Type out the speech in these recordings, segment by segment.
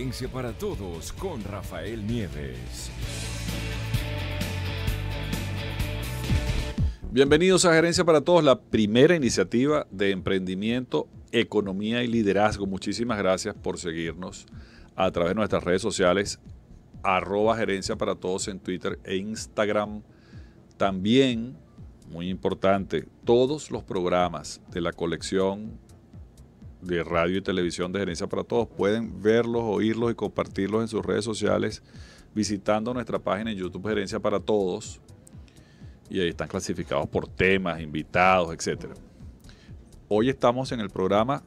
Gerencia para Todos con Rafael Nieves. Bienvenidos a Gerencia para Todos, la primera iniciativa de emprendimiento, economía y liderazgo. Muchísimas gracias por seguirnos a través de nuestras redes sociales, @Gerencia para Todos en Twitter e Instagram. También, muy importante, todos los programas de la colección de radio y televisión de Gerencia para Todos pueden verlos, oírlos y compartirlos en sus redes sociales visitando nuestra página en YouTube Gerencia para Todos, y ahí están clasificados por temas, invitados, etc. Hoy estamos en el programa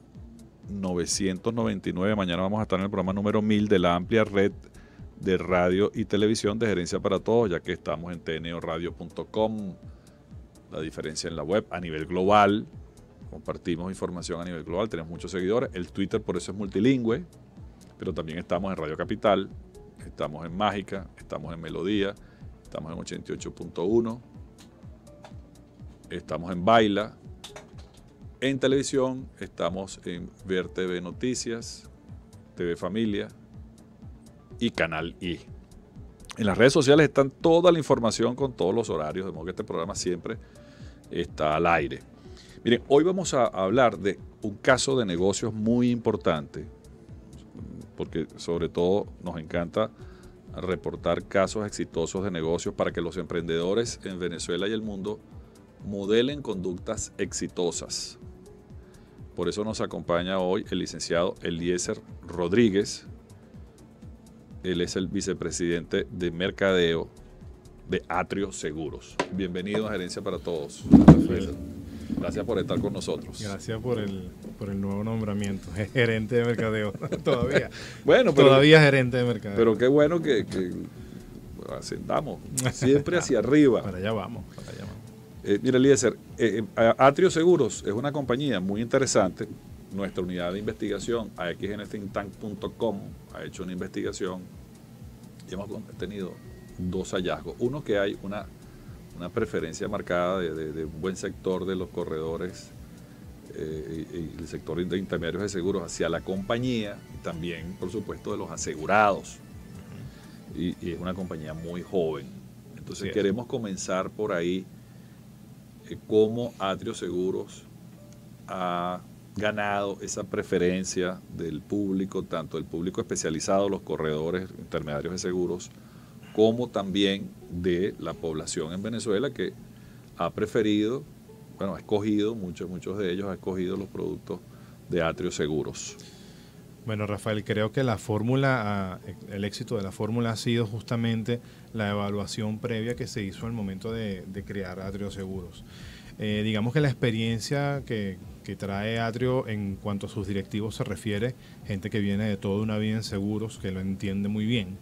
999, mañana vamos a estar en el programa número 1000 de la amplia red de radio y televisión de Gerencia para Todos, ya que estamos en tnoradio.com, la diferencia en la web a nivel global. Compartimos información a nivel global, tenemos muchos seguidores. El Twitter por eso es multilingüe, pero también estamos en Radio Capital, estamos en Mágica, estamos en Melodía, estamos en 88.1, estamos en Baila. En televisión estamos en Ver TV Noticias, TV Familia y Canal I. En las redes sociales están toda la información con todos los horarios, de modo que este programa siempre está al aire. Miren, hoy vamos a hablar de un caso de negocios muy importante, porque sobre todo nos encanta reportar casos exitosos de negocios para que los emprendedores en Venezuela y el mundo modelen conductas exitosas. Por eso nos acompaña hoy el licenciado Eliezer Rodríguez. Él es el vicepresidente de Mercadeo de Atrio Seguros. Bienvenido a Gerencia para Todos. Gracias por estar con nosotros. Gracias por el nuevo nombramiento. Gerente de mercadeo. Todavía. Bueno, pero, todavía gerente de mercadeo. Pero qué bueno que ascendamos siempre hacia arriba. Para allá vamos. Mira, Eliezer, Atrio Seguros es una compañía muy interesante. Nuestra unidad de investigación, axnthinktank.com, ha hecho una investigación y hemos tenido dos hallazgos. Uno, que hay una preferencia marcada de un buen sector de los corredores y el sector de intermediarios de seguros hacia la compañía, y también, por supuesto, de los asegurados. Y es una compañía muy joven. Entonces, queremos comenzar por ahí, cómo Atrio Seguros ha ganado esa preferencia del público, tanto el público especializado, los corredores, intermediarios de seguros, como también de la población en Venezuela, que ha preferido, ha escogido, muchos de ellos han escogido los productos de Atrio Seguros. Bueno, Rafael, creo que la fórmula, el éxito de la fórmula ha sido justamente la evaluación previa que se hizo al momento de crear Atrio Seguros. Digamos que la experiencia que trae Atrio en cuanto a sus directivos se refiere, gente que viene de toda una vida en seguros, que lo entiende muy bien,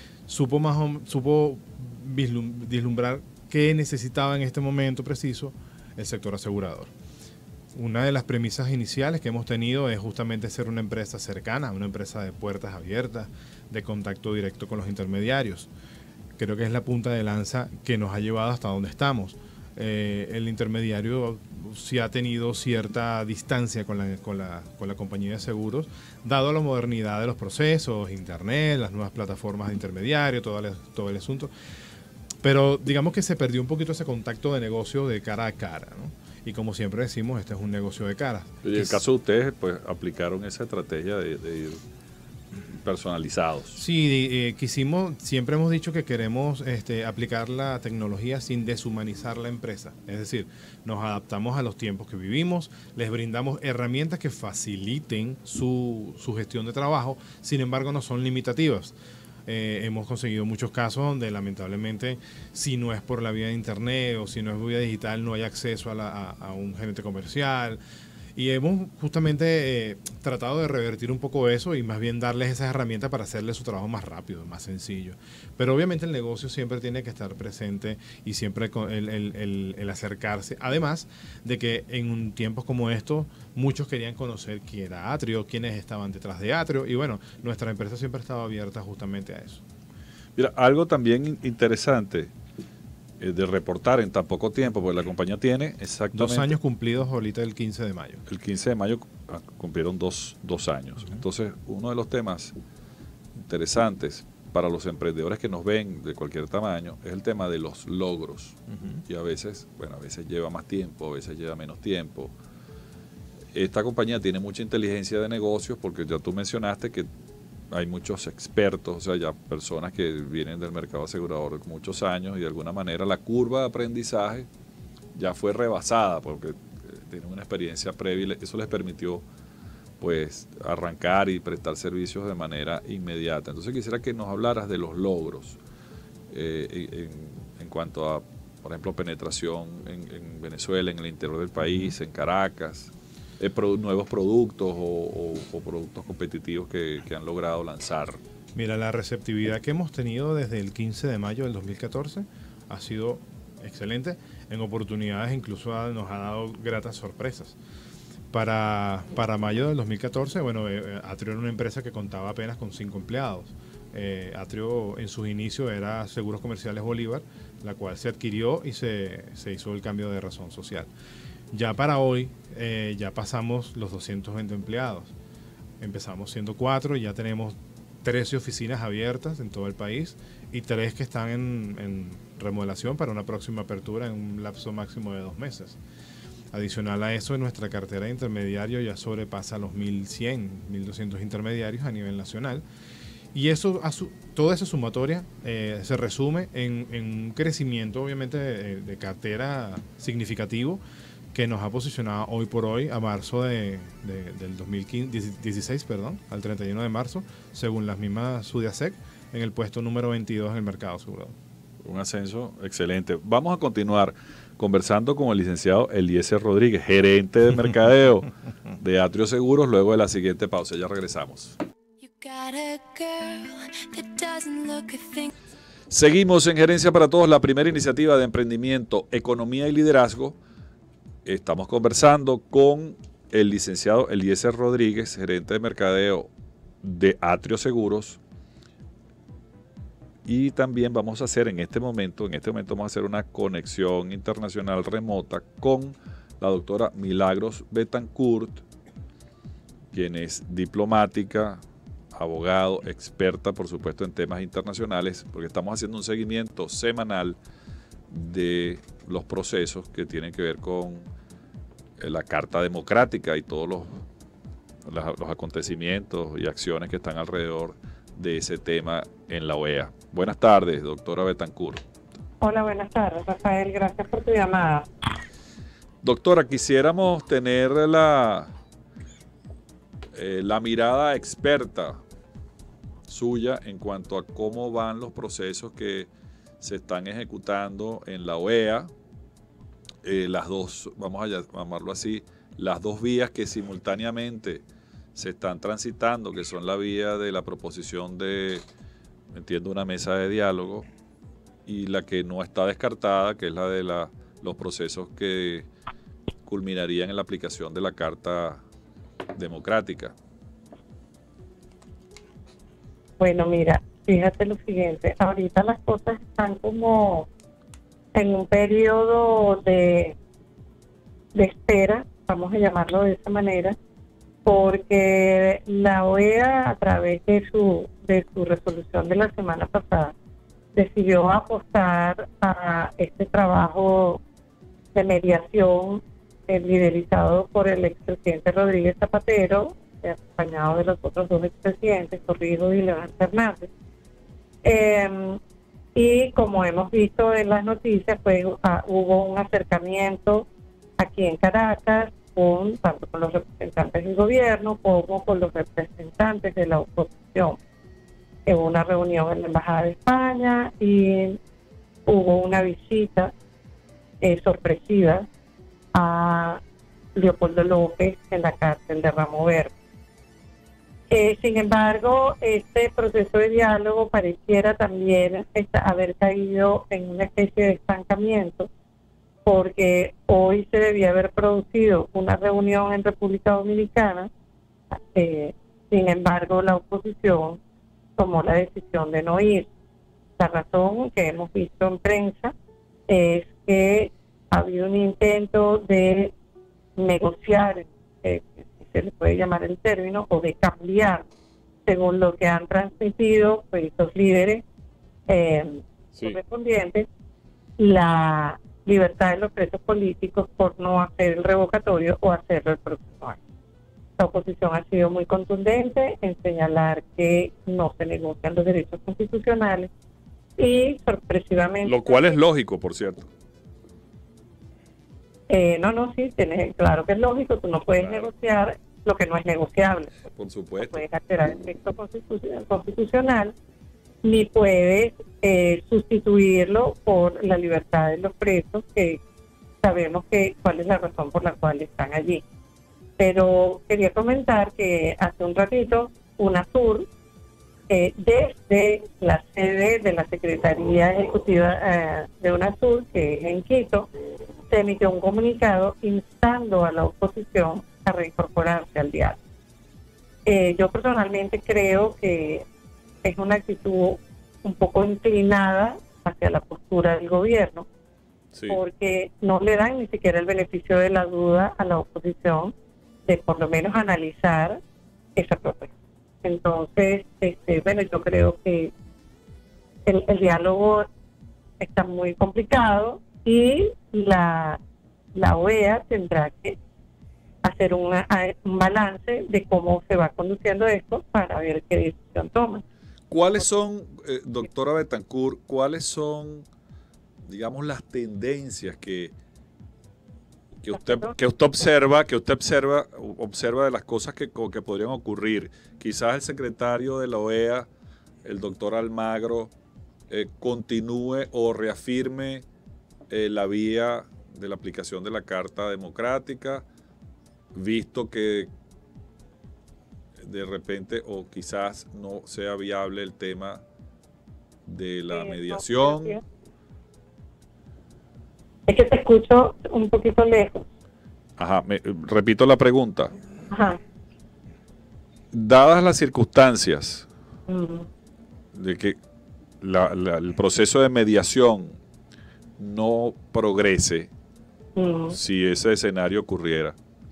supo vislumbrar qué necesitaba en este momento preciso el sector asegurador. Una de las premisas iniciales que hemos tenido es justamente ser una empresa cercana, una empresa de puertas abiertas, de contacto directo con los intermediarios. Creo que es la punta de lanza que nos ha llevado hasta donde estamos. El intermediario sí ha tenido cierta distancia con la compañía de seguros, dado la modernidad de los procesos, internet, las nuevas plataformas de intermediario, todo el asunto. Pero digamos que se perdió un poquito ese contacto de negocio de cara a cara, ¿no? Y como siempre decimos, este es un negocio de cara. Y en el caso de ustedes, pues aplicaron esa estrategia de ir personalizados. Sí, siempre hemos dicho que queremos aplicar la tecnología sin deshumanizar la empresa. Es decir, nos adaptamos a los tiempos que vivimos, les brindamos herramientas que faciliten su gestión de trabajo, sin embargo no son limitativas. Hemos conseguido muchos casos donde lamentablemente, si no es por la vía de internet o si no es vía digital, no hay acceso a un gerente comercial. Y hemos justamente tratado de revertir un poco eso y más bien darles esas herramientas para hacerles su trabajo más rápido, más sencillo. Pero obviamente el negocio siempre tiene que estar presente y siempre el acercarse. Además de que en tiempos como estos, muchos querían conocer quién era Atrio, quiénes estaban detrás de Atrio. Y bueno, nuestra empresa siempre estaba abierta justamente a eso. Mira, algo también interesante de reportar en tan poco tiempo, porque la compañía tiene exactamente 2 años cumplidos ahorita el 15 de mayo. El 15 de mayo cumplieron dos años. Entonces, uno de los temas interesantes para los emprendedores que nos ven de cualquier tamaño es el tema de los logros. Y a veces lleva más tiempo, a veces lleva menos tiempo. Esta compañía tiene mucha inteligencia de negocios porque ya tú mencionaste que hay muchos expertos, o sea, ya personas que vienen del mercado asegurador muchos años y de alguna manera la curva de aprendizaje ya fue rebasada porque tienen una experiencia previa y eso les permitió pues arrancar y prestar servicios de manera inmediata. Entonces quisiera que nos hablaras de los logros en cuanto a, por ejemplo, penetración en Venezuela, en el interior del país, en Caracas, nuevos productos o productos competitivos que han logrado lanzar. Mira, la receptividad que hemos tenido desde el 15 de mayo del 2014 ha sido excelente. En oportunidades incluso nos ha dado gratas sorpresas. Para mayo del 2014, bueno, Atrio era una empresa que contaba apenas con 5 empleados. Atrio en sus inicios era Seguros Comerciales Bolívar, la cual se adquirió y se hizo el cambio de razón social. Ya para hoy, ya pasamos los 220 empleados. Empezamos siendo 4 y ya tenemos 13 oficinas abiertas en todo el país y 3 que están en remodelación para una próxima apertura en un lapso máximo de 2 meses. Adicional a eso, nuestra cartera de intermediarios ya sobrepasa los 1.100, 1.200 intermediarios a nivel nacional. Y eso, toda esa sumatoria se resume en un crecimiento, obviamente, de cartera significativo que nos ha posicionado hoy por hoy a marzo del 2016, al 31 de marzo, según las mismas Sudiasec, en el puesto número 22 en el mercado asegurador. Un ascenso excelente. Vamos a continuar conversando con el licenciado Eliezer Rodríguez, gerente de mercadeo de Atrio Seguros, luego de la siguiente pausa. Ya regresamos. Seguimos en Gerencia para Todos, la primera iniciativa de emprendimiento, economía y liderazgo. Estamos conversando con el licenciado Eliezer Rodríguez, gerente de mercadeo de Atrio Seguros. Y también vamos a hacer en este momento vamos a hacer una conexión internacional remota con la doctora Milagros Betancourt, quien es diplomática, abogado, experta, por supuesto, en temas internacionales, porque estamos haciendo un seguimiento semanal de los procesos que tienen que ver con la Carta Democrática y todos los acontecimientos y acciones que están alrededor de ese tema en la OEA. Buenas tardes, doctora Betancourt. Hola, buenas tardes, Rafael. Gracias por tu llamada. Doctora, quisiéramos tener la mirada experta suya en cuanto a cómo van los procesos que se están ejecutando en la OEA. Las dos, vamos a llamarlo así, las dos vías que simultáneamente se están transitando, que son la vía de la proposición de, entiendo, una mesa de diálogo, y la que no está descartada, que es la de los procesos que culminarían en la aplicación de la Carta Democrática. Bueno, mira, fíjate lo siguiente, ahorita las cosas están como en un periodo de espera, vamos a llamarlo de esa manera, porque la OEA, a través de su resolución de la semana pasada, decidió apostar a este trabajo de mediación liderizado por el expresidente Rodríguez Zapatero, acompañado de los otros 2 expresidentes, Torrijos y León Fernández. Y como hemos visto en las noticias, pues hubo un acercamiento aquí en Caracas, tanto con los representantes del gobierno como con los representantes de la oposición. Hubo una reunión en la Embajada de España y hubo una visita sorpresiva a Leopoldo López en la cárcel de Ramo Verde. Sin embargo, este proceso de diálogo pareciera también haber caído en una especie de estancamiento, porque hoy se debía haber producido una reunión en República Dominicana. Sin embargo, la oposición tomó la decisión de no ir. La razón que hemos visto en prensa es que ha habido un intento de negociar, si se le puede llamar el término, o de cambiar según lo que han transmitido pues, los líderes Sí. correspondientes, la libertad de los presos políticos por no hacer el revocatorio o hacerlo el próximo año. La oposición ha sido muy contundente en señalar que no se negocian los derechos constitucionales y sorpresivamente... Lo cual es lógico, por cierto. Sí, claro que es lógico, tú no puedes Claro. negociar lo que no es negociable. Por No supuesto. puedes alterar el texto constitucional, ni puedes sustituirlo por la libertad de los presos, que sabemos cuál es la razón por la cual están allí. Pero quería comentar que hace un ratito UNASUR, desde la sede de la Secretaría Ejecutiva de UNASUR, que es en Quito, se emitió un comunicado instando a la oposición a reincorporarse al diálogo. Yo personalmente creo que es una actitud un poco inclinada hacia la postura del gobierno, Sí. porque no le dan ni siquiera el beneficio de la duda a la oposición de por lo menos analizar esa propuesta. Entonces, yo creo que el diálogo está muy complicado y la OEA tendrá que hacer un balance de cómo se va conduciendo esto para ver qué decisión toma. ¿Cuáles son, doctora Bethancourt, cuáles son, digamos, las tendencias que usted observa de las cosas que podrían ocurrir? Quizás el secretario de la OEA, el doctor Almagro, continúe o reafirme la vía de la aplicación de la Carta Democrática, visto que de repente o quizás no sea viable el tema de la mediación. Es que te escucho un poquito lejos. Ajá, repito la pregunta. Ajá. Dadas las circunstancias Mm. de que el proceso de mediación no progrese, si ese escenario ocurriera,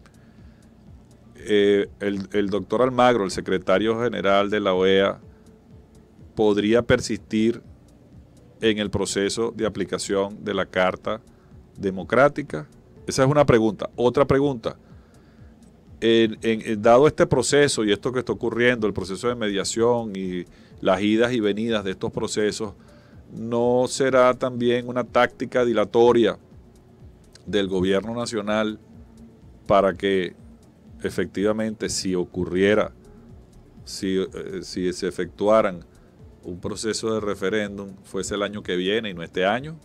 el doctor Almagro, el secretario general de la OEA, podría persistir en el proceso de aplicación de la Carta Democrática. Esa es una pregunta. Otra pregunta, dado este proceso y esto que está ocurriendo, el proceso de mediación y las idas y venidas de estos procesos, ¿no será también una táctica dilatoria del gobierno nacional para que efectivamente, si ocurriera, si se efectuaran un proceso de referéndum, fuese el año que viene y no este año?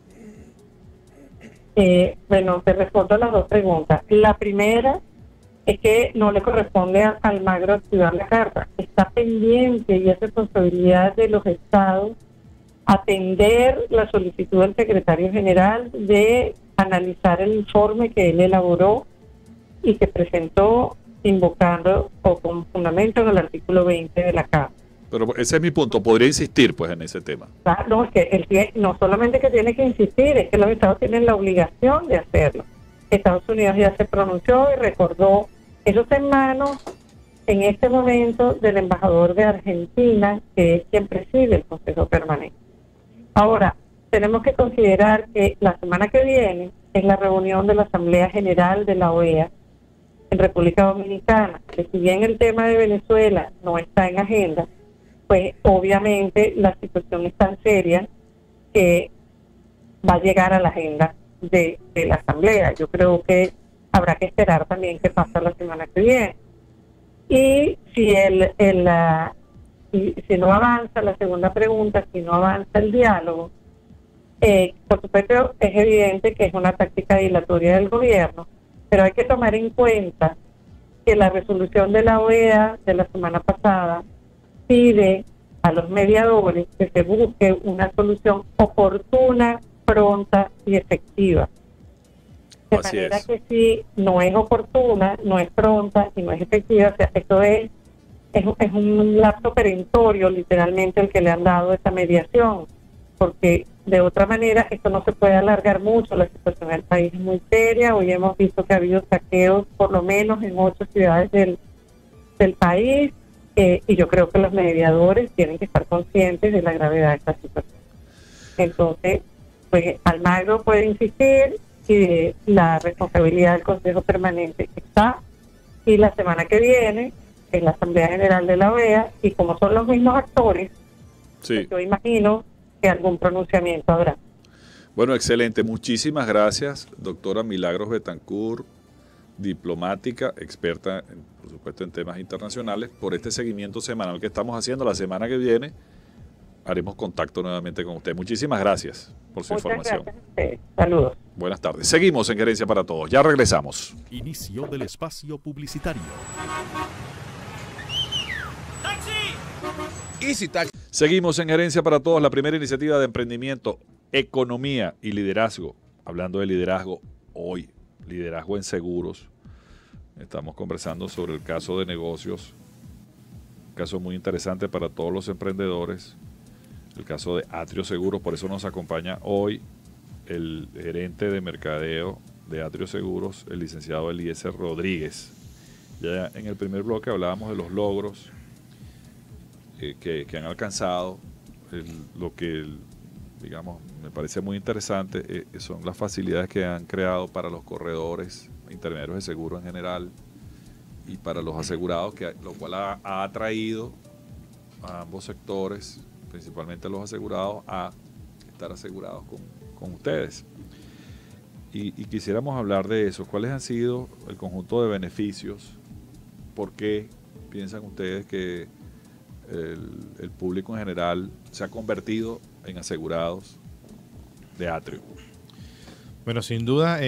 Te respondo las dos preguntas. La primera es que no le corresponde a Almagro activar la carta. Está pendiente y es responsabilidad de los estados atender la solicitud del secretario general de analizar el informe que él elaboró y que presentó invocando o con fundamento en el artículo 20 de la Carta. Pero ese es mi punto. Podría insistir pues en ese tema. No, es que no solamente que tiene que insistir, es que los estados tienen la obligación de hacerlo. Estados Unidos ya se pronunció y recordó, eso está en manos en este momento del embajador de Argentina, que es quien preside el Consejo Permanente. Ahora, tenemos que considerar que la semana que viene es la reunión de la Asamblea General de la OEA en República Dominicana, que si bien el tema de Venezuela no está en agenda, pues obviamente la situación es tan seria que va a llegar a la agenda de la Asamblea. Yo creo que habrá que esperar también qué pasa la semana que viene. Y si si no avanza, la segunda pregunta, si no avanza el diálogo, por supuesto es evidente que es una táctica dilatoria del gobierno, pero hay que tomar en cuenta que la resolución de la OEA de la semana pasada pide a los mediadores que se busque una solución oportuna, pronta y efectiva. De Así manera es. que si no es oportuna, no es pronta y no es efectiva, o sea, esto es un lapso perentorio literalmente el que le han dado esta mediación, porque de otra manera esto no se puede alargar mucho. La situación del país es muy seria. Hoy hemos visto que ha habido saqueos por lo menos en 8 ciudades del país. y yo creo que los mediadores tienen que estar conscientes de la gravedad de esta situación. Entonces, pues Almagro puede insistir y la responsabilidad del Consejo Permanente está, y la semana que viene en la Asamblea General de la OEA, y como son los mismos actores, Sí. pues yo imagino que algún pronunciamiento habrá. Bueno, excelente. Muchísimas gracias, doctora Milagros Betancourt, diplomática, experta, por supuesto, en temas internacionales, por este seguimiento semanal que estamos haciendo. La semana que viene haremos contacto nuevamente con usted. Muchísimas gracias por su Muchas información. gracias a ustedes. Saludos. Buenas tardes. Seguimos en Gerencia para Todos. Ya regresamos. Inicio del espacio publicitario. Easy Taxi. Seguimos en Gerencia para Todos, la primera iniciativa de emprendimiento, economía y liderazgo. Hablando de liderazgo hoy, liderazgo en seguros. Estamos conversando sobre el caso de negocios, un caso muy interesante para todos los emprendedores, el caso de Atrio Seguros. Por eso nos acompaña hoy el gerente de mercadeo de Atrio Seguros, el licenciado Eliezer Rodríguez. Ya en el primer bloque hablábamos de los logros que han alcanzado. Lo que, digamos, me parece muy interesante son las facilidades que han creado para los corredores, intermediarios de seguro en general, y para los asegurados, lo cual ha atraído a ambos sectores, principalmente a los asegurados, a estar asegurados con ustedes. Y quisiéramos hablar de eso. ¿Cuáles han sido el conjunto de beneficios? ¿Por qué piensan ustedes que el público en general se ha convertido en asegurados de Atrio? Bueno, sin duda,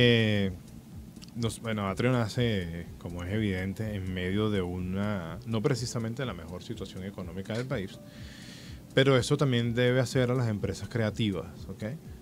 Atrio nace, como es evidente, en medio de no precisamente la mejor situación económica del país, pero eso también debe hacer a las empresas creativas, ¿ok?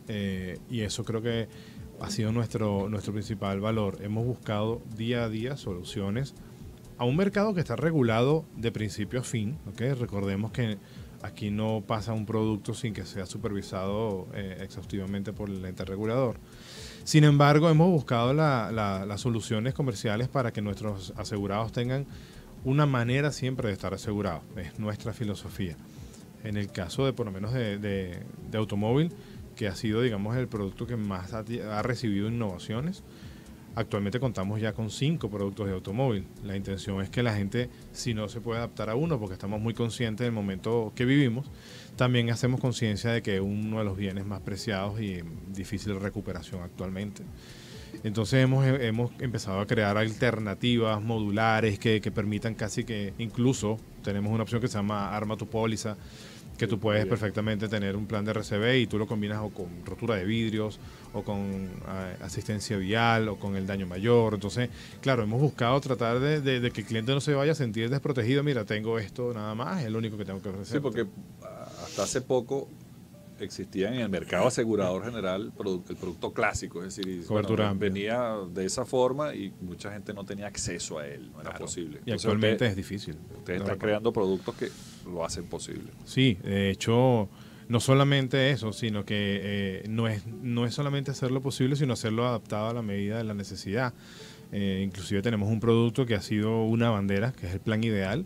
Y eso creo que ha sido nuestro principal valor. Hemos buscado día a día soluciones a un mercado que está regulado de principio a fin, ¿ok? Recordemos que aquí no pasa un producto sin que sea supervisado exhaustivamente por el ente regulador. Sin embargo, hemos buscado las soluciones comerciales para que nuestros asegurados tengan una manera siempre de estar asegurados. Es nuestra filosofía. En el caso de, por lo menos, de automóvil, que ha sido, digamos, el producto que más ha recibido innovaciones, actualmente contamos ya con 5 productos de automóvil. La intención es que la gente, si no se puede adaptar a uno, porque estamos muy conscientes del momento que vivimos, también hacemos conciencia de que es uno de los bienes más preciados y en difícil recuperación actualmente. Entonces hemos empezado a crear alternativas modulares que permitan casi que, incluso tenemos una opción que se llama Arma tu Póliza, que tú puedes perfectamente tener un plan de RCB y tú lo combinas o con rotura de vidrios o con asistencia vial o con el daño mayor. Entonces, claro, hemos buscado tratar de que el cliente no se vaya a sentir desprotegido. Mira, tengo esto nada más, es lo único que tengo que ofrecer. Sí, porque hasta hace poco existía en el mercado asegurador general el producto clásico, es decir, cobertura amplia. Venía de esa forma y mucha gente no tenía acceso a él, no era posible. Y Entonces, actualmente es difícil. Ustedes están creando productos que lo hacen posible. Sí, de hecho, no solamente eso, sino que no es solamente hacerlo posible, sino hacerlo adaptado a la medida de la necesidad. Inclusive tenemos un producto que ha sido una bandera, que es el plan ideal.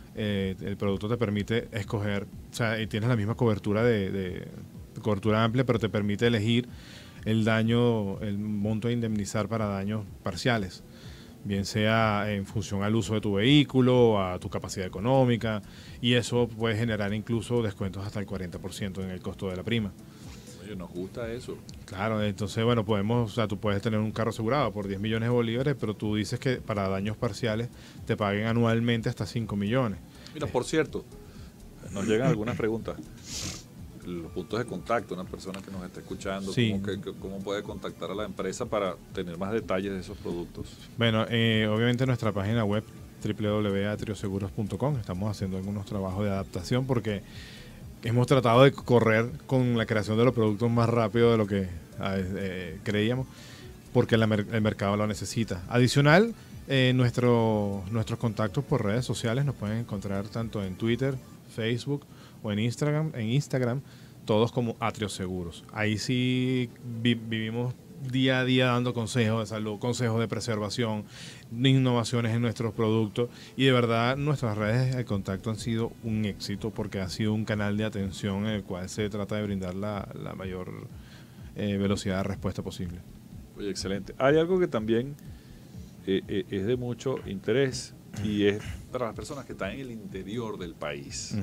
El producto te permite escoger, o sea, tienes la misma cobertura de cobertura amplia, pero te permite elegir el monto a indemnizar para daños parciales, bien sea en función al uso de tu vehículo, a tu capacidad económica, y eso puede generar incluso descuentos hasta el 40% en el costo de la prima. Oye, nos gusta eso. Claro, entonces, bueno, tú puedes tener un carro asegurado por 10 millones de bolívares, pero tú dices que para daños parciales te paguen anualmente hasta 5 millones. Mira, por cierto, nos llegan algunas preguntas. Los puntos de contacto, una persona que nos está escuchando, Sí. ¿cómo puede contactar a la empresa para tener más detalles de esos productos? Bueno, obviamente nuestra página web www.atrioseguros.com. Estamos haciendo algunos trabajos de adaptación porque hemos tratado de correr con la creación de los productos más rápido de lo que creíamos, porque el mercado lo necesita. Adicional, nuestros contactos por redes sociales nos pueden encontrar tanto en Twitter, Facebook o en Instagram, todos como Atrio Seguros. Ahí sí vivimos día a día dando consejos de salud, consejos de preservación, de innovaciones en nuestros productos. Y de verdad nuestras redes de contacto han sido un éxito porque ha sido un canal de atención en el cual se trata de brindar la mayor velocidad de respuesta posible. Oye, excelente. Hay algo que también es de mucho interés y es para las personas que están en el interior del país,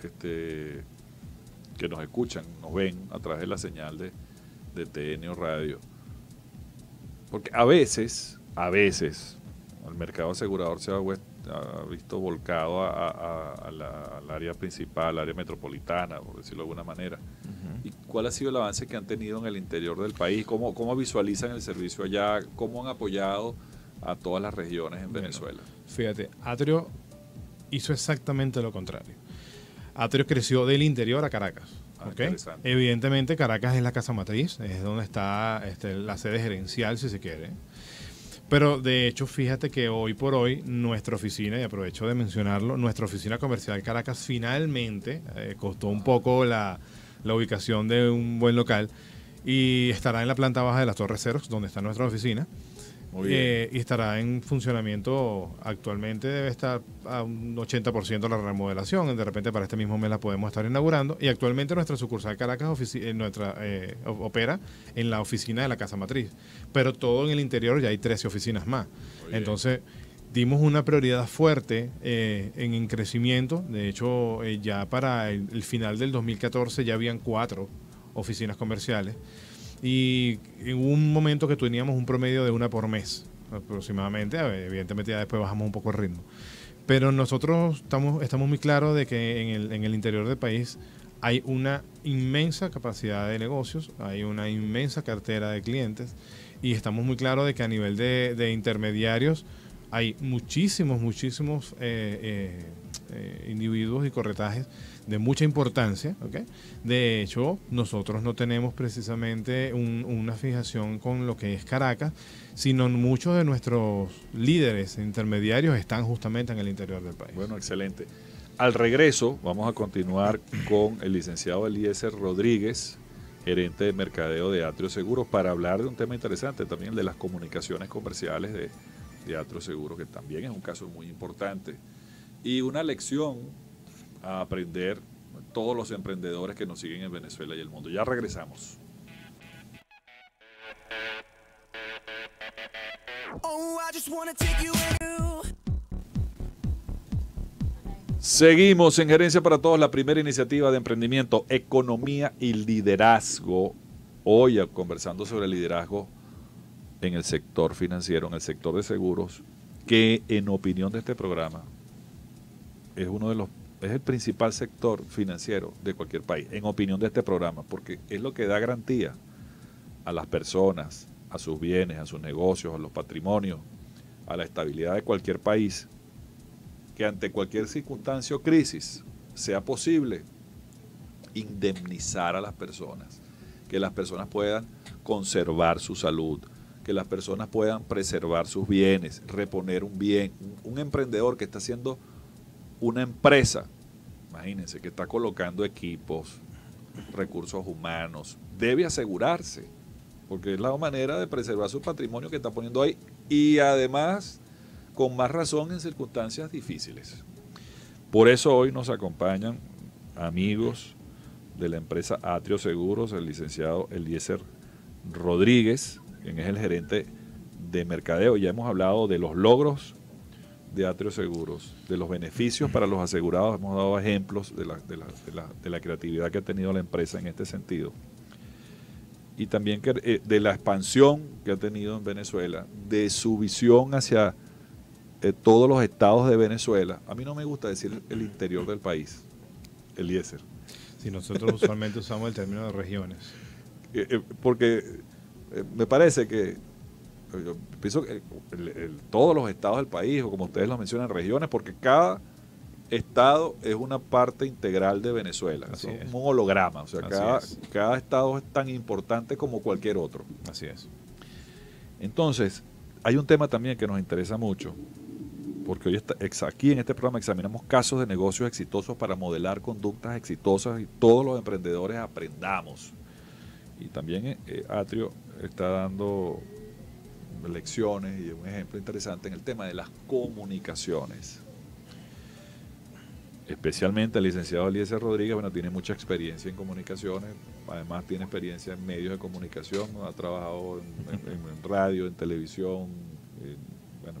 que nos escuchan, nos ven a través de la señal de TN o radio. Porque a veces, el mercado asegurador se ha visto volcado al área principal, al área metropolitana, por decirlo de alguna manera. ¿Y cuál ha sido el avance que han tenido en el interior del país? ¿Cómo visualizan el servicio allá? ¿Cómo han apoyado a todas las regiones en Venezuela? Fíjate, Atrio hizo exactamente lo contrario. Atrio creció del interior a Caracas. ¿Okay? Evidentemente Caracas es la casa matriz, es donde está la sede gerencial, si se quiere. Pero de hecho, fíjate que hoy por hoy nuestra oficina, y aprovecho de mencionarlo, nuestra oficina comercial Caracas finalmente costó un poco la ubicación de un buen local y estará en la planta baja de las Torres Xerox, donde está nuestra oficina. Muy bien. Y estará en funcionamiento actualmente, debe estar a un 80% de la remodelación. De repente para este mismo mes la podemos estar inaugurando. Y actualmente nuestra sucursal Caracas opera en la oficina de la Casa Matriz. Pero todo en el interior ya hay 13 oficinas más. Entonces dimos una prioridad fuerte en crecimiento. De hecho, ya para el final del 2014 ya habían 4 oficinas comerciales. Y en un momento que teníamos un promedio de 1 por mes aproximadamente, evidentemente ya después bajamos un poco el ritmo. Pero nosotros estamos muy claros de que en el interior del país hay una inmensa capacidad de negocios, hay una inmensa cartera de clientes y estamos muy claros de que a nivel de intermediarios hay muchísimos individuos y corretajes de mucha importancia, ¿okay? De hecho, nosotros no tenemos precisamente una fijación con lo que es Caracas, sino muchos de nuestros líderes intermediarios están justamente en el interior del país. Bueno, excelente. Al regreso, vamos a continuar con el licenciado Eliezer Rodríguez, gerente de mercadeo de Atrio Seguros, para hablar de un tema interesante también, de las comunicaciones comerciales de Atrio Seguros, que también es un caso muy importante. Y una lección a aprender todos los emprendedores que nos siguen en Venezuela y el mundo. Ya regresamos. Seguimos en Gerencia para Todos, la primera iniciativa de emprendimiento, economía y liderazgo. Hoy conversando sobre liderazgo en el sector financiero, en el sector de seguros, que en opinión de este programa es el principal sector financiero de cualquier país, en opinión de este programa, porque es lo que da garantía a las personas, a sus bienes, a sus negocios, a los patrimonios, a la estabilidad de cualquier país, que ante cualquier circunstancia o crisis sea posible indemnizar a las personas, que las personas puedan conservar su salud, que las personas puedan preservar sus bienes, reponer un bien. Un emprendedor que está haciendo una empresa, imagínense, que está colocando equipos, recursos humanos, debe asegurarse, porque es la manera de preservar su patrimonio que está poniendo ahí, y además con más razón en circunstancias difíciles. Por eso hoy nos acompañan amigos de la empresa Atrio Seguros, el licenciado Eliezer Rodríguez, quien es el gerente de mercadeo. Ya hemos hablado de los logros de Atrio Seguros, de los beneficios para los asegurados, hemos dado ejemplos de la creatividad que ha tenido la empresa en este sentido, y también de la expansión que ha tenido en Venezuela, de su visión hacia todos los estados de Venezuela. A mí no me gusta decir el interior del país, Eliezer. Sí, nosotros usualmente usamos el término de regiones. Porque me parece que yo pienso que todos los estados del país, o como ustedes lo mencionan, regiones, porque cada estado es una parte integral de Venezuela. Es un holograma, o sea, cada estado es tan importante como cualquier otro. Así es. Entonces, hay un tema también que nos interesa mucho, porque hoy aquí en este programa examinamos casos de negocios exitosos para modelar conductas exitosas y todos los emprendedores aprendamos Y también Atrio está dando lecciones y un ejemplo interesante en el tema de las comunicaciones. Especialmente el licenciado Eliezer Rodríguez, bueno, tiene mucha experiencia en comunicaciones, además tiene experiencia en medios de comunicación, ha trabajado en radio, en televisión, bueno.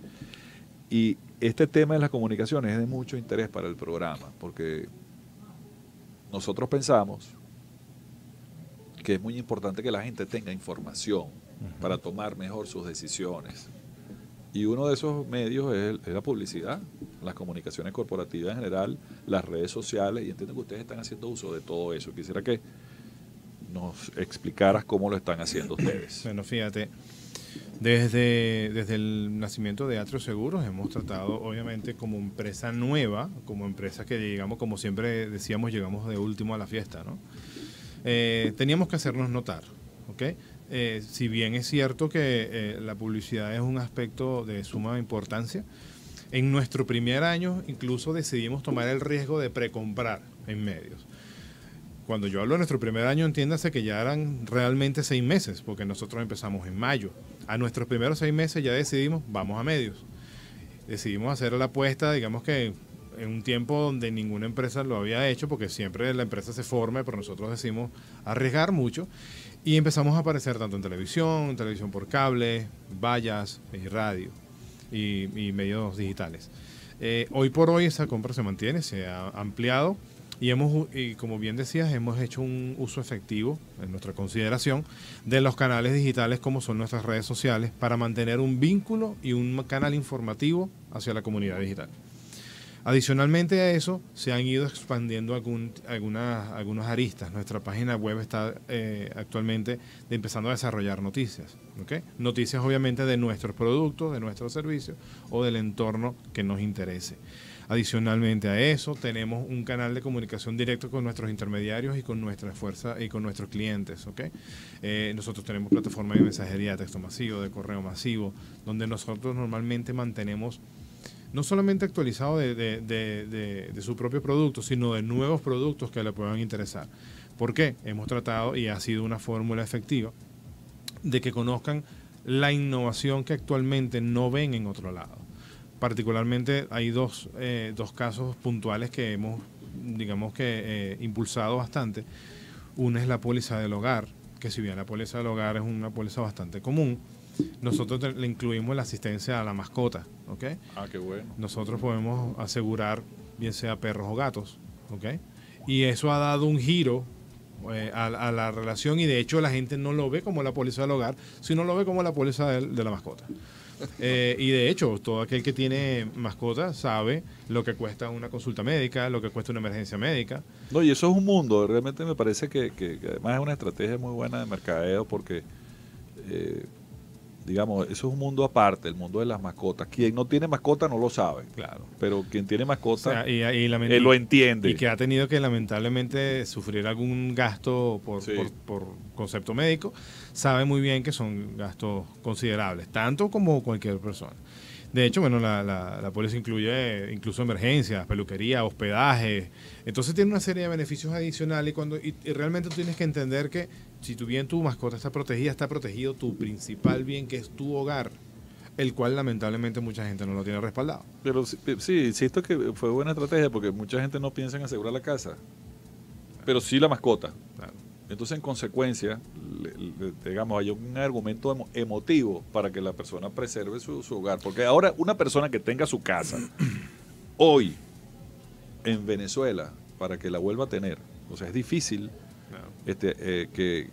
Y este tema de las comunicaciones es de mucho interés para el programa, porque nosotros pensamos que es muy importante que la gente tenga información para tomar mejor sus decisiones. Y uno de esos medios es la publicidad, las comunicaciones corporativas en general, las redes sociales, y entiendo que ustedes están haciendo uso de todo eso. Quisiera que nos explicaras cómo lo están haciendo ustedes. Bueno, fíjate, desde el nacimiento de Atrio Seguros hemos tratado, obviamente, como empresa nueva, como empresa que, digamos, como siempre decíamos, llegamos de último a la fiesta, ¿no? Teníamos que hacernos notar, ¿ok? Si bien es cierto que la publicidad es un aspecto de suma importancia, en nuestro primer año incluso decidimos tomar el riesgo de precomprar en medios. Cuando yo hablo de nuestro primer año, entiéndase que ya eran realmente 6 meses, porque nosotros empezamos en mayo. A nuestros primeros 6 meses ya decidimos, vamos a medios. Decidimos hacer la apuesta, digamos que en un tiempo donde ninguna empresa lo había hecho, porque siempre la empresa se forma, pero nosotros decidimos arriesgar mucho. Y empezamos a aparecer tanto en televisión por cable, vallas y radio y medios digitales. Hoy por hoy esa compra se mantiene, se ha ampliado y como bien decías, hemos hecho un uso efectivo, en nuestra consideración, de los canales digitales como son nuestras redes sociales para mantener un vínculo y un canal informativo hacia la comunidad digital. Adicionalmente a eso, se han ido expandiendo algunas aristas. Nuestra página web está actualmente empezando a desarrollar noticias. ¿Okay? Noticias obviamente de nuestros productos, de nuestros servicios o del entorno que nos interese. Adicionalmente a eso, tenemos un canal de comunicación directo con nuestros intermediarios y con nuestra fuerza y con nuestros clientes. ¿Okay? Nosotros tenemos plataformas de mensajería de texto masivo, de correo masivo, donde nosotros normalmente mantenemos no solamente actualizado de su propio producto, sino de nuevos productos que le puedan interesar. ¿Por qué? Hemos tratado, y ha sido una fórmula efectiva, de que conozcan la innovación que actualmente no ven en otro lado. Particularmente hay dos casos puntuales que hemos, digamos que, impulsado bastante. Una es la póliza del hogar, que si bien la póliza del hogar es una póliza bastante común, nosotros le incluimos la asistencia a la mascota, ¿ok? Ah, qué bueno. Nosotros podemos asegurar, bien sea perros o gatos, ¿ok? Y eso ha dado un giro a la relación y de hecho la gente no lo ve como la póliza del hogar, sino lo ve como la póliza de la mascota. Y de hecho, todo aquel que tiene mascota sabe lo que cuesta una consulta médica, lo que cuesta una emergencia médica. No, y eso es un mundo, realmente me parece que además es una estrategia muy buena de mercadeo porque digamos, eso es un mundo aparte, el mundo de las mascotas. Quien no tiene mascota no lo sabe. Claro. Pero quien tiene mascota, o sea, él lo entiende. Y que ha tenido que lamentablemente sufrir algún gasto por concepto médico, sabe muy bien que son gastos considerables, tanto como cualquier persona. De hecho, bueno, la póliza incluye incluso emergencias, peluquería, hospedaje. Entonces tiene una serie de beneficios adicionales y realmente tú tienes que entender que si tu mascota está protegida, está protegido tu principal bien, que es tu hogar, el cual lamentablemente mucha gente no lo tiene respaldado. Pero sí, insisto que fue buena estrategia porque mucha gente no piensa en asegurar la casa, pero sí la mascota. Claro. Entonces, en consecuencia, digamos, hay un argumento emotivo para que la persona preserve su hogar. Porque ahora una persona que tenga su casa hoy en Venezuela, para que la vuelva a tener, o sea, es difícil que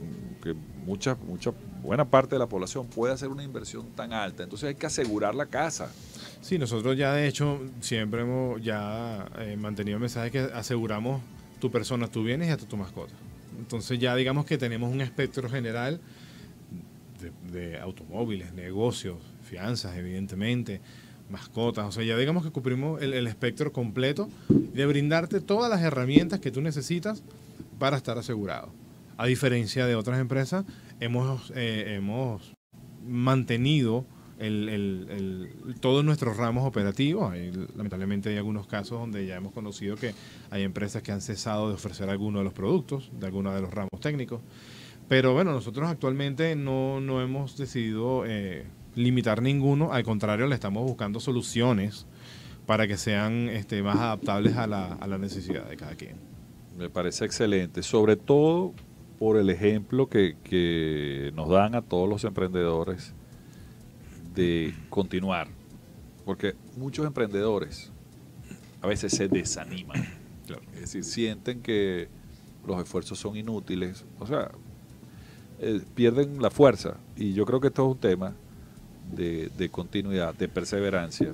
buena parte de la población pueda hacer una inversión tan alta. Entonces hay que asegurar la casa. Sí, nosotros ya de hecho siempre hemos mantenido el mensaje que aseguramos tu persona, tus bienes y hasta tu mascota. Entonces ya digamos que tenemos un espectro general de automóviles, negocios, fianzas, evidentemente, mascotas. O sea, ya digamos que cubrimos el espectro completo de brindarte todas las herramientas que tú necesitas para estar asegurado. A diferencia de otras empresas, hemos mantenido todos nuestros ramos operativos. Lamentablemente hay algunos casos donde ya hemos conocido que hay empresas que han cesado de ofrecer alguno de los productos, de alguno de los ramos técnicos. Pero bueno, nosotros actualmente no hemos decidido limitar ninguno, al contrario, le estamos buscando soluciones para que sean más adaptables a la necesidad de cada quien. Me parece excelente, sobre todo por el ejemplo que nos dan a todos los emprendedores de continuar, porque muchos emprendedores a veces se desaniman, Claro. es decir, sienten que los esfuerzos son inútiles, o sea, pierden la fuerza, y yo creo que esto es un tema de continuidad, de perseverancia.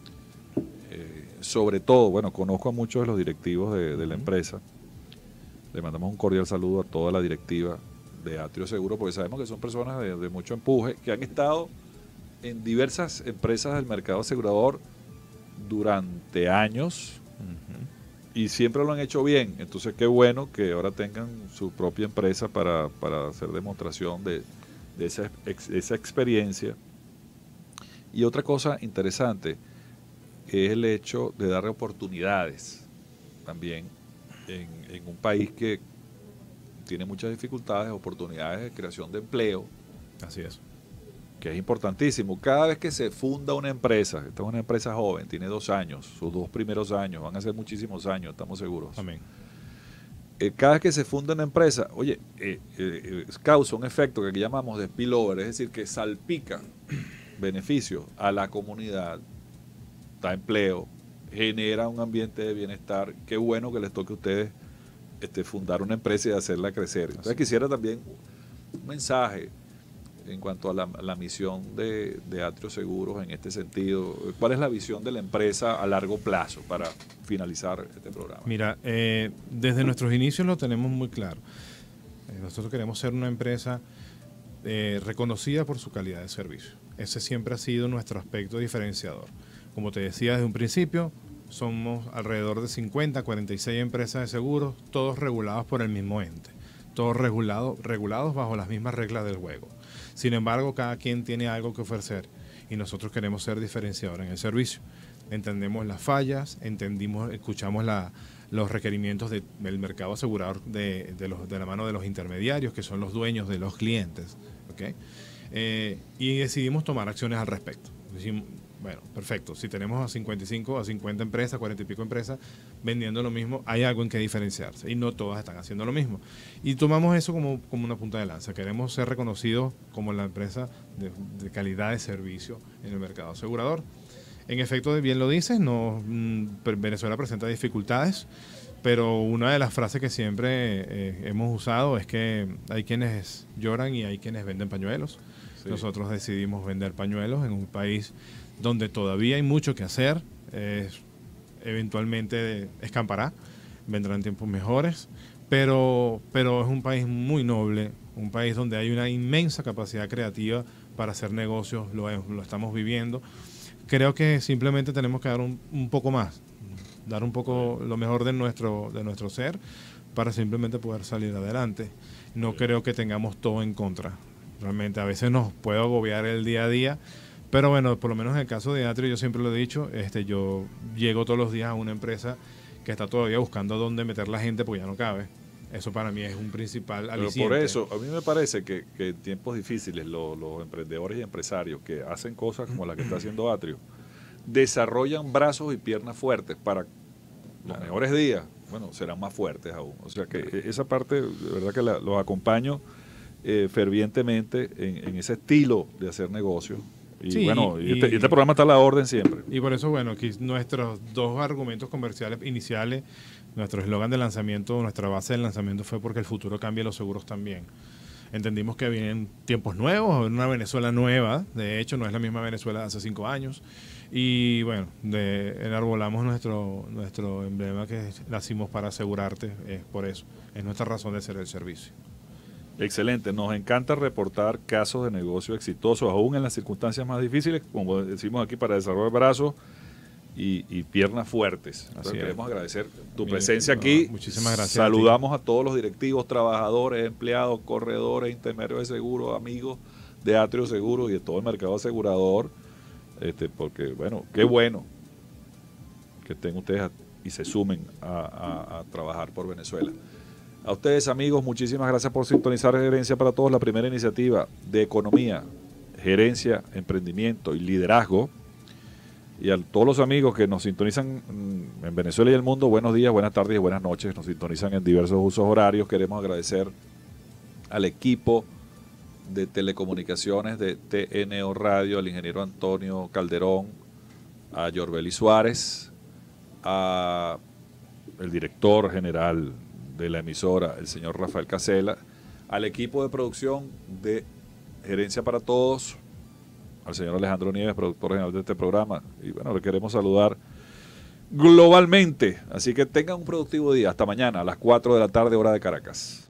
Sobre todo, bueno, conozco a muchos de los directivos de la empresa, le mandamos un cordial saludo a toda la directiva de Atrio Seguro, porque sabemos que son personas de mucho empuje, que han estado en diversas empresas del mercado asegurador durante años y siempre lo han hecho bien. Entonces, qué bueno que ahora tengan su propia empresa para hacer demostración de esa experiencia. Y otra cosa interesante es el hecho de darle oportunidades también en un país que tiene muchas dificultades, oportunidades de creación de empleo. Así es. Que es importantísimo. Cada vez que se funda una empresa, esta es una empresa joven, tiene 2 años, sus 2 primeros años, van a ser muchísimos años, estamos seguros. Amén. Cada vez que se funda una empresa, oye, causa un efecto que aquí llamamos de spillover, es decir, que salpica beneficios a la comunidad, da empleo, genera un ambiente de bienestar. Qué bueno que les toque a ustedes fundar una empresa y hacerla crecer. Entonces quisiera también un mensaje en cuanto a la misión de Atrio Seguros en este sentido. ¿Cuál es la visión de la empresa a largo plazo para finalizar este programa? Mira, desde nuestros inicios lo tenemos muy claro. Nosotros queremos ser una empresa reconocida por su calidad de servicio. Ese siempre ha sido nuestro aspecto diferenciador. Como te decía desde un principio, somos alrededor de 50, 46 empresas de seguros, todos regulados por el mismo ente, todos regulados bajo las mismas reglas del juego. Sin embargo, cada quien tiene algo que ofrecer y nosotros queremos ser diferenciadores en el servicio. Entendemos las fallas, escuchamos los requerimientos del mercado asegurador de la mano de los intermediarios, que son los dueños de los clientes, ¿okay? Y decidimos tomar acciones al respecto. Decimos, bueno, perfecto, si tenemos a 55, a 50 empresas, 40 y pico empresas vendiendo lo mismo, hay algo en que diferenciarse y no todas están haciendo lo mismo. Y tomamos eso como una punta de lanza. Queremos ser reconocidos como la empresa de calidad de servicio en el mercado asegurador. En efecto, bien lo dices, Venezuela presenta dificultades, pero una de las frases que siempre hemos usado es que hay quienes lloran y hay quienes venden pañuelos. Sí. Nosotros decidimos vender pañuelos en un país donde todavía hay mucho que hacer. Eventualmente escampará, vendrán tiempos mejores, pero es un país muy noble, un país donde hay una inmensa capacidad creativa para hacer negocios, lo estamos viviendo. Creo que simplemente tenemos que dar un poco más, dar un poco lo mejor de nuestro ser para simplemente poder salir adelante. No creo que tengamos todo en contra. Realmente a veces nos puede agobiar el día a día, pero bueno, por lo menos en el caso de Atrio, yo siempre lo he dicho, yo llego todos los días a una empresa que está todavía buscando dónde meter la gente porque ya no cabe. Eso para mí es un principal aliciente. Pero por eso, a mí me parece que en tiempos difíciles los emprendedores y empresarios que hacen cosas como la que está haciendo Atrio, desarrollan brazos y piernas fuertes para los mejores días. Bueno, serán más fuertes aún. O sea que esa parte, de verdad que los acompaño fervientemente en ese estilo de hacer negocios. Y sí, bueno, este programa está a la orden siempre. Y por eso, bueno, aquí nuestros 2 argumentos comerciales iniciales, nuestro eslogan de lanzamiento, nuestra base de lanzamiento fue porque el futuro cambia, los seguros también. Entendimos que vienen tiempos nuevos, una Venezuela nueva, de hecho no es la misma Venezuela de hace 5 años. Y bueno, enarbolamos nuestro emblema que nacimos para asegurarte, por eso, es nuestra razón de ser el servicio. Excelente, nos encanta reportar casos de negocio exitosos, aún en las circunstancias más difíciles, como decimos aquí, para desarrollar brazos y piernas fuertes. Queremos agradecer tu presencia aquí. Muchísimas gracias. Saludamos a todos los directivos, trabajadores, empleados, corredores, intermediarios de seguro, amigos de Atrio Seguros y de todo el mercado asegurador, porque, bueno, qué bueno que estén ustedes y se sumen a trabajar por Venezuela. A ustedes, amigos, muchísimas gracias por sintonizar Gerencia para Todos, la primera iniciativa de economía, gerencia, emprendimiento y liderazgo. Y a todos los amigos que nos sintonizan en Venezuela y el mundo, buenos días, buenas tardes y buenas noches. Nos sintonizan en diversos usos horarios. Queremos agradecer al equipo de telecomunicaciones de TNO Radio, al ingeniero Antonio Calderón, a Yorbeli Suárez, a el director general de la emisora, el señor Rafael Casela, al equipo de producción de Gerencia para Todos, al señor Alejandro Nieves, productor general de este programa. Y bueno, le queremos saludar globalmente. Así que tengan un productivo día. Hasta mañana a las 4 de la tarde, hora de Caracas.